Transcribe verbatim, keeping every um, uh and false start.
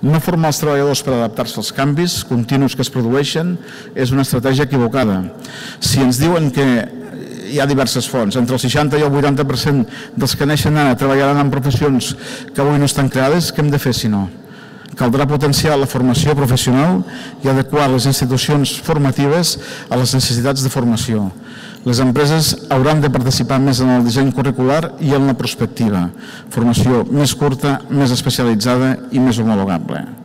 No formar els treballadors per adaptar-se als canvis continus que es produeixen és una estratègia equivocada. Si ens diuen que hi ha diverses fonts, entre el seixanta i el vuitanta per cent dels que neixen ara treballaran en professions que avui no estan creades, què hem de fer si no? Caldrà potenciar la formació professional i adequar les institucions formatives a les necessitats de formació. Les empreses hauran de participar més en el disseny curricular i en la prospectiva. Formació més curta, més especialitzada i més homologable.